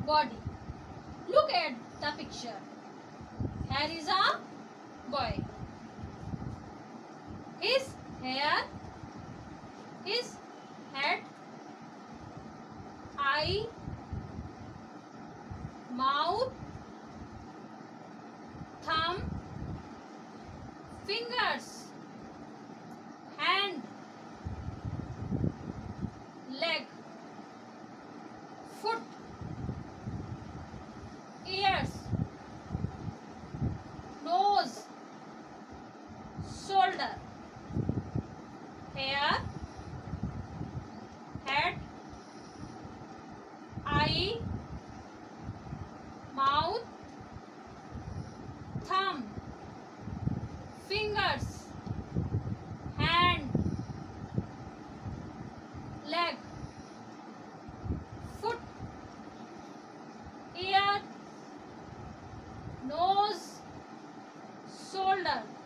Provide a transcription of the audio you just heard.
body. Look at the picture. Here is a boy. His hair, his head, eye, mouth, thumb, fingers, hand, leg, foot, ears, nose, shoulder, hair, head, eye, mouth, thumb, fingers, hand, leg, foot, ear, nose, shoulder.